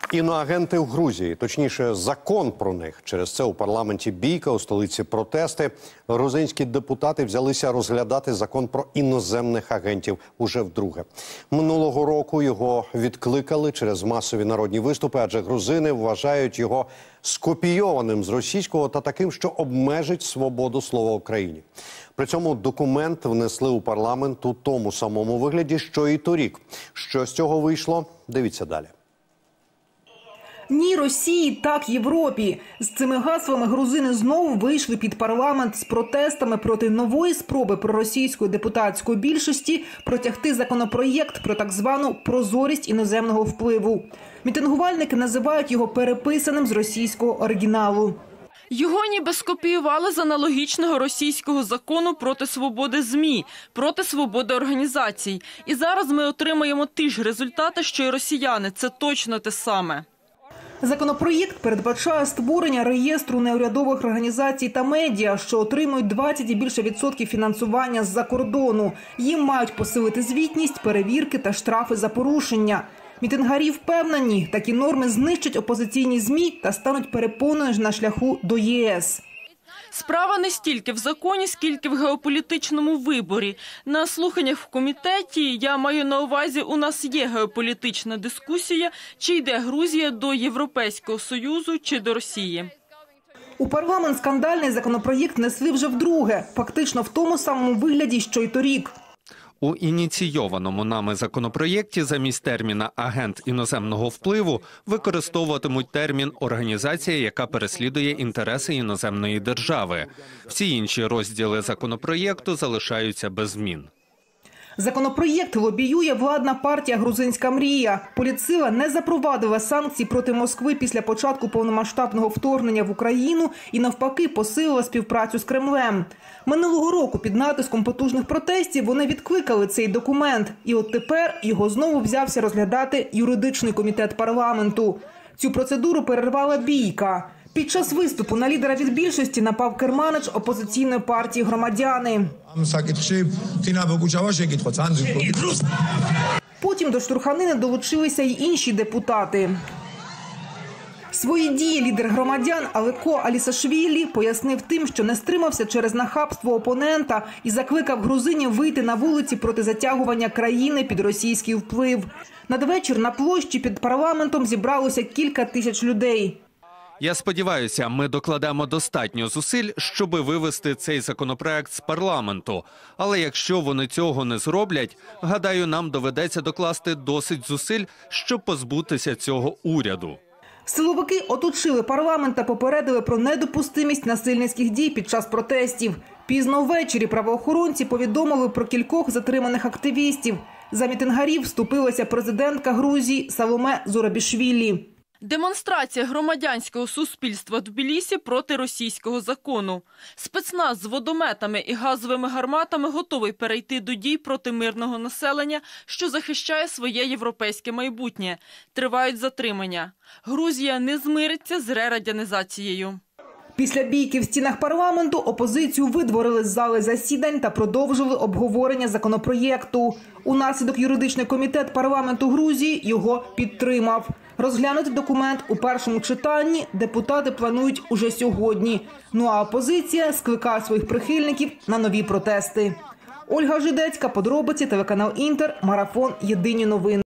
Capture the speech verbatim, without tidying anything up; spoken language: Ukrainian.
Іноагенти в Грузії, точніше, закон про них. Через це у парламенті бійка, у столиці протести. Грузинські депутати взялися розглядати закон про іноземних агентів уже вдруге. Минулого року його відкликали через масові народні виступи, адже грузини вважають його скопійованим з російського та таким, що обмежить свободу слова в країні. При цьому документ внесли у парламент у тому самому вигляді, що і торік. Що з цього вийшло? Дивіться далі. Ні Росії, так Європі. З цими гаслами грузини знову вийшли під парламент з протестами проти нової спроби проросійської депутатської більшості протягти законопроєкт про так звану прозорість іноземного впливу. Мітингувальники називають його переписаним з російського оригіналу. Його ніби скопіювали з аналогічного російського закону проти свободи ЗМІ, проти свободи організацій. І зараз ми отримаємо ті ж результати, що й росіяни. Це точно те саме. Законопроєкт передбачає створення реєстру неурядових організацій та медіа, що отримують двадцять і більше відсотків фінансування з-за кордону. Їм мають посилити звітність, перевірки та штрафи за порушення. Мітингарі впевнені, такі норми знищать опозиційні ЗМІ та стануть перепоною на шляху до ЄС. Справа не стільки в законі, скільки в геополітичному виборі. На слуханнях в комітеті, я маю на увазі, у нас є геополітична дискусія, чи йде Грузія до Європейського Союзу, чи до Росії. У парламент скандальний законопроєкт несли вже вдруге, фактично в тому самому вигляді, що й торік. У ініційованому нами законопроєкті замість терміна «агент іноземного впливу» використовуватимуть термін «організація, яка переслідує інтереси іноземної держави». Всі інші розділи законопроєкту залишаються без змін. Законопроєкт лобіює владна партія «Грузинська мрія». Політсила не запровадила санкцій проти Москви після початку повномасштабного вторгнення в Україну і навпаки посилила співпрацю з Кремлем. Минулого року під натиском потужних протестів вони відкликали цей документ. І от тепер його знову взявся розглядати юридичний комітет парламенту. Цю процедуру перервала бійка. Під час виступу на лідера від більшості напав керманич опозиційної партії «Громадяни». Потім до штурханини долучилися й інші депутати. Свої дії лідер «Громадян» Алеко Алісашвілі пояснив тим, що не стримався через нахабство опонента і закликав грузинів вийти на вулиці проти затягування країни під російський вплив. Надвечір на площі під парламентом зібралося кілька тисяч людей. Я сподіваюся, ми докладемо достатньо зусиль, щоби вивести цей законопроект з парламенту. Але якщо вони цього не зроблять, гадаю, нам доведеться докласти досить зусиль, щоб позбутися цього уряду. Силовики оточили парламент та попередили про недопустимість насильницьких дій під час протестів. Пізно ввечері правоохоронці повідомили про кількох затриманих активістів. За мітингарів вступилася президентка Грузії Саломе Зурабішвілі. Демонстрація громадянського суспільства в Тбілісі проти російського закону. Спецназ з водометами і газовими гарматами готовий перейти до дій проти мирного населення, що захищає своє європейське майбутнє. Тривають затримання. Грузія не змириться з рерадянізацією. Після бійки в стінах парламенту опозицію видворили з зали засідань та продовжили обговорення законопроєкту. Унаслідок юридичний комітет парламенту Грузії його підтримав. Розглянути документ у першому читанні депутати планують уже сьогодні. Ну а опозиція скликає своїх прихильників на нові протести. Ольга Жидецька, подробиці, телеканал «Інтер», марафон «Єдині новини».